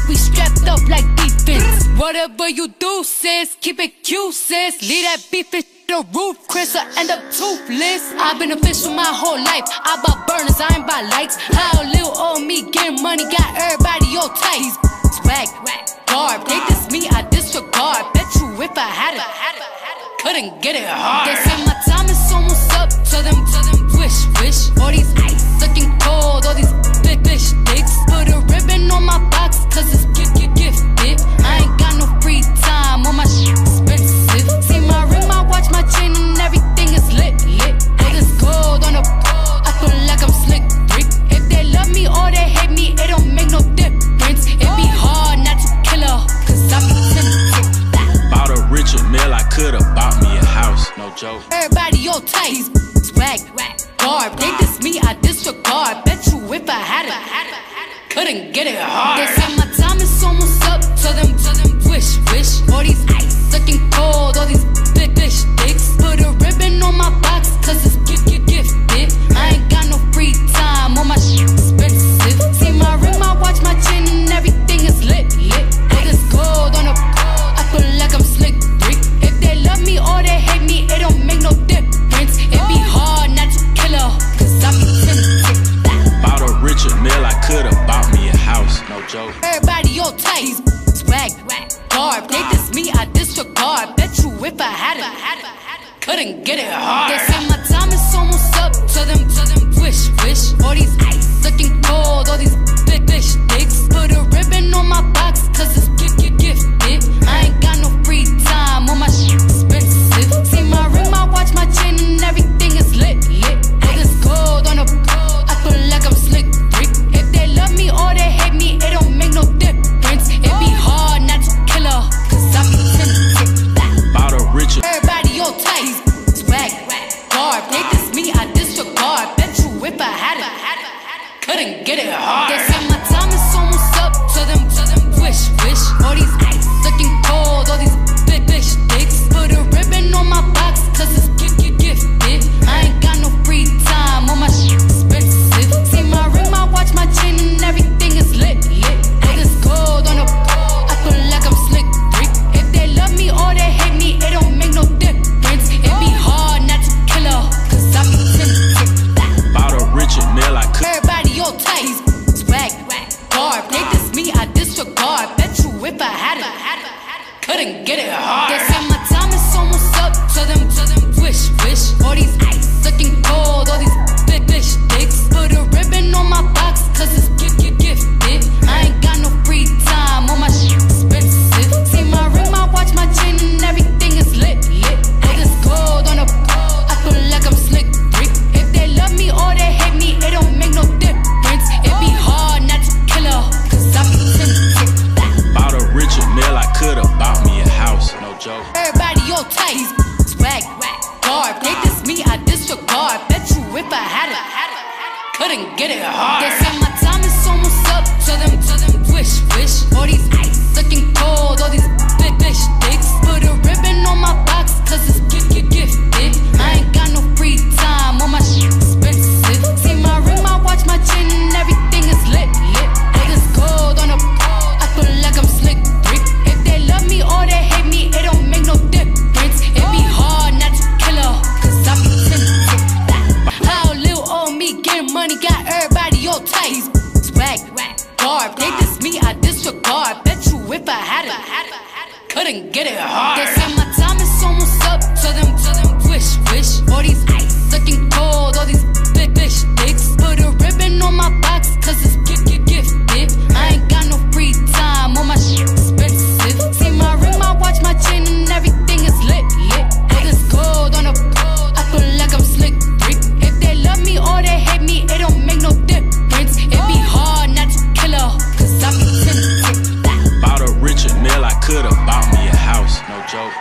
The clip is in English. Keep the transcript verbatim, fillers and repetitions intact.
we strapped up like defense. Whatever you do, sis, keep it cute, sis. Leave that beef it the roof, Chris will end up toothless. I've been official my whole life. I bought burners, I ain't buy lights. How little old me getting money got everybody all tight. Swag, garb, they diss me, I disregard. Bet you if I had it, couldn't get it hard. They say my time is almost up. Tell them, tell them, wish, wish. All these ice looking cold, all these big fish dicks. Put a ribbon on my box, cause it's gift, gift, gifted. I ain't got no free time, all my shit expensive. See my ring, my watch, my chain, and everything is lit, lit. All this gold on the pole, I feel like I'm slick, Rick. If they love me or they hate me, it don't make no difference. It be hard not to kill her, cause I be tempted. Bought a Richard Mill, I could've bought me a house, no joke. Everybody all tight, swag, garb. They diss me, I disregard. Bet you if I had it, couldn't get it hard. They say my time is almost up. Tell them, tell them, wish, wish. All these ice looking cold, all these big fish dicks. Put a ribbon on my box, cause it's gift, gift, gifted. I ain't got no free time, all my shit expensive. See my ring, my watch, my chain, and everything is lit, lit. All this gold on the pole, I feel like I'm slick, Rick. If they love me or they hate me, it don't make no difference. It be hard not to kill her, cause I be tempted. Bought a Richard Mill, I could've bought me a house, no joke. Everybody all tight, swag, garb. They diss me, I disregard. Bet you if I had it, couldn't get it hard. They say my time is almost up. Tell them, tell them, wish, wish. All these ice looking cold, all these big fish dicks. Put a ribbon on my box, cause it's gift, gift, gifted. I ain't got no free time, all my shit expensive. See my ring, my watch, my chain, and everything is lit, lit. All this gold on the pole, I feel like I'm slick, Rick. If they love me or they hate me, it don't make no difference. It be hard not to kill her, cause I be tempted. Bought a Richard. Everybody all tight, swag, garb. They diss me, I disregard. Bet you if I had it, couldn't get it hard. They say my time is almost up. Tell them, tell them, wish, wish. All these ice looking cold, all these big fish dicks. Put a ribbon on my box, cause it's gift, gift, gifted. I ain't got no free time, all my shit expensive. See my ring, my watch, my chain, and everything is lit, lit. All this gold on the pole, I feel like I'm slick, Rick. If they love me or they hate me, it don't make no difference. It be hard not to kill her, cause I be tempted. Bought a Richard Mill, I could. Everybody all tight, swag, garb. They diss me, I disregard. Bet you if I had it, couldn't get it hard. They say my time is almost up. Tell them, tell them, wish, wish. All these ice looking cold, all these big fish dicks. Put a ribbon on my box, cause it's gift, gift, gifted. I ain't got no free time, all my shit expensive. See my ring, my watch, my chain, and everything is lit, lit. All this gold on the pole, I feel like I'm slick, Rick. If they love me or they hate me, it don't make no difference. It be hard not to kill her, cause I be tempted. Bought a Richard Mill, I could've bought me a house, no joke. Everybody all tight, swag, garb. They diss me, I disregard. Bet you if I had it, couldn't get it hard. They say my time is almost up. Tell them, tell them, wish, wish. All these ice looking cold, all these big fish dicks. Put a ribbon on my box, cause it's gift, gift, gifted. I ain't got no free time, all my shit expensive. See my ring, my watch, my chain, and everything is lit, lit. All this gold on the pole, I feel like I'm slick, Rick. If they love me or they hate me, it don't make no difference. It be hard not to kill her, cause I be tempted. How little old me getting money got everybody all tight. Swag, garb. They diss me, I disregard. Bet you if I had it, couldn't get it hard. They say